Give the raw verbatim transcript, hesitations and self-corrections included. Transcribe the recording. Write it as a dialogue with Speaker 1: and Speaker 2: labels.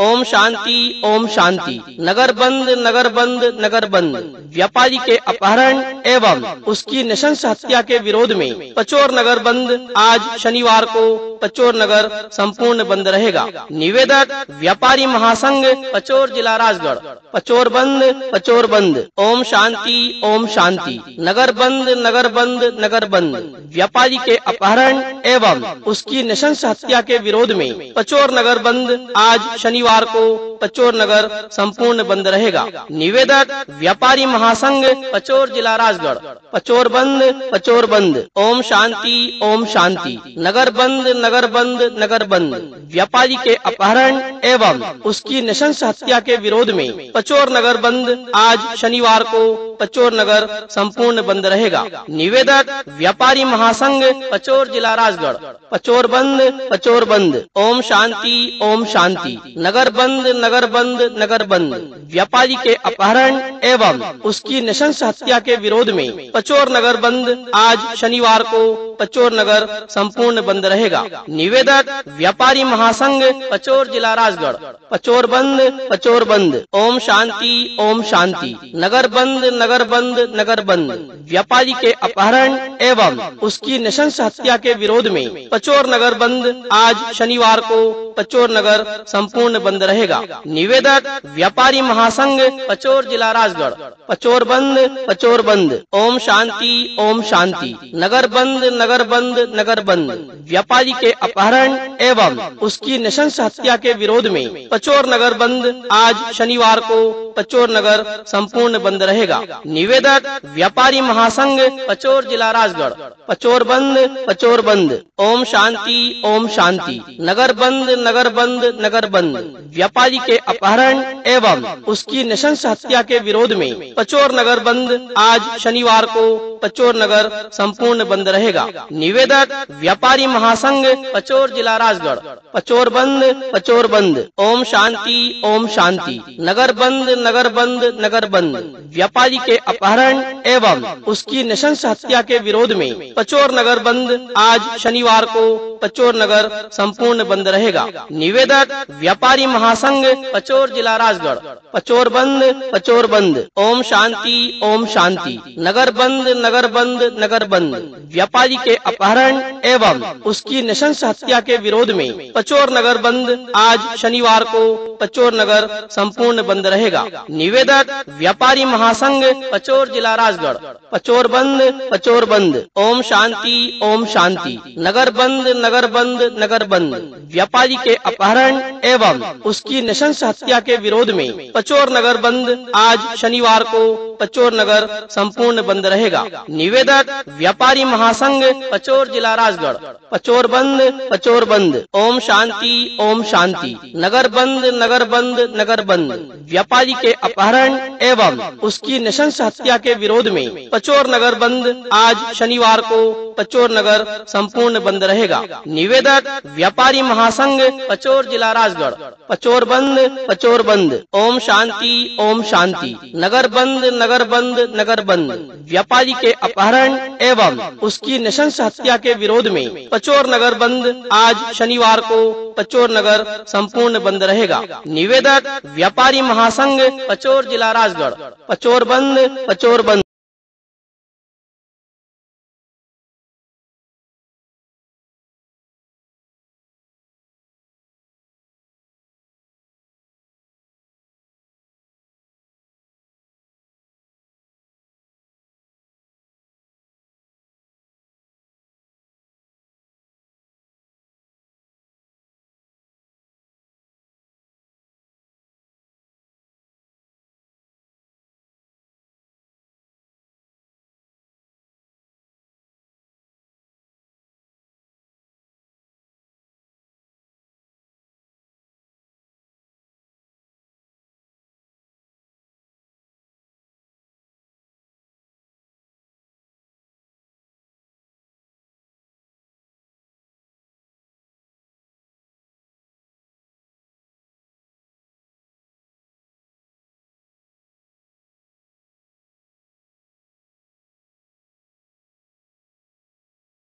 Speaker 1: ओम शांति ओम शांति। नगर बंद नगर बंद नगर बंद। व्यापारी के अपहरण एवं उसकी नृशंस हत्या के विरोध में पचोर नगर बंद आज शनिवार को पचोर नगर संपूर्ण बंद रहेगा। निवेदक व्यापारी महासंघ पचोर जिला राजगढ़। पचोर बंद पचोर बंद। ओम शांति ओम शांति। नगर बंद नगर बंद नगर बंद। व्यापारी के अपहरण एवं उसकी नृशंस हत्या के विरोध में पचोर नगर बंद आज शनिवार को पचोर नगर संपूर्ण बंद रहेगा। निवेदक व्यापारी महासंघ पचोर जिला राजगढ़। पचोर बंद पचोर बंद। ओम शांति ओम शांति। नगर बंद नगर बंद नगर बंद। व्यापारी के अपहरण एवं उसकी नृशंस हत्या के विरोध में पचोर नगर बंद आज शनिवार को पचोर नगर संपूर्ण बंद रहेगा। निवेदक व्यापारी महासंघ पचोर जिला राजगढ़। पचोर बंद पचोर बंद। ओम शांति ओम शांति। नगर बंद नगर बंद नगर बंद। व्यापारी के अपहरण एवं उसकी नृशंस हत्या के विरोध में पचोर नगर बंद आज शनिवार को पचोर नगर संपूर्ण बंद रहेगा। निवेदक व्यापारी महासंघ पचोर जिला राजगढ़। पचोर बंद पचोर बंद। ओम शांति ओम शांति। नगर बंद नगर बंद नगर बंद। व्यापारी के अपहरण एवं उसकी नृशंस हत्या के विरोध में पचोर नगर बंद आज शनिवार को पचोर नगर संपूर्ण बंद रहेगा। निवेदक व्यापारी महासंघ पचोर जिला राजगढ़। पचोर बंद पचोर बंद। ओम शांति ओम शांति। नगर बंद नगर बंद नगर बंद। व्यापारी के अपहरण एवं उसकी नृशंस हत्या के विरोध में पचोर नगर बंद आज शनिवार को पचोर नगर संपूर्ण बंद रहेगा। निवेदक व्यापारी महासंघ पचोर जिला राजगढ़। पचोर बंद पचोर बंद। ओम शांति ओम शांति। नगर बंद नगर बंद नगर बंद। व्यापारी के अपहरण एवं उसकी नृशंस हत्या के विरोध में पचोर नगर बंद आज शनिवार को पचोर नगर संपूर्ण बंद रहेगा। निवेदक व्यापारी महासंघ पचोर जिला राजगढ़। पचोर बंद पचोर बंद। ओम शांति ओम शांति। नगर बंद नगर बंद नगर बंद। व्यापारी के अपहरण एवं उसकी नृशंस हत्या के विरोध में पचोर नगर बंद आज शनिवार को पचोर नगर संपूर्ण बंद रहेगा। निवेदक व्यापारी महासंघ पचोर जिला राजगढ़। पचोर बंद पचोर बंद। ओम शांति ओम शांति। नगर बंद नगर बंद नगर बंद। व्यापारी के अपहरण एवं उसकी नृशंस हत्या के विरोध में पचोर नगर बंद आज शनिवार को पचोर नगर संपूर्ण बंद रहेगा। निवेदक व्यापारी महासंघ पचोर जिला राजगढ़। पचोर बंद पचोर बंद। ओम शांति ओम शांति। नगर बंद नगर बंद नगर बंद। व्यापारी के अपहरण एवं उसकी नृशंस हत्या के विरोध में पचोर नगर बंद आज शनिवार को पचोर नगर संपूर्ण बंद रहेगा। निवेदक व्यापारी महासंघ पचोर जिला राजगढ़। पचोर बंद पचोर बंद। ओम शांति ओम शांति। नगर बंद नगर बंद नगर बंद। व्यापारी के अपहरण एवं उसकी नृशंस हत्या के विरोध में पचोर नगर बंद आज शनिवार को पचोर नगर संपूर्ण बंद रहेगा। निवेदक व्यापारी महासंघ पचोर जिला राजगढ़। पचोर बंद पचोर बंद। ओम शांति ओम शांति। नगर बंद नगर बंद नगर बंद। व्यापारी के अपहरण एवं उसकी नृशंस हत्या के विरोध में पचोर नगर बंद आज शनिवार को पचोर नगर संपूर्ण बंद रहेगा। निवेदक व्यापारी महासंघ पचोर जिला राजगढ़। पचोर बंद पचोर बंद।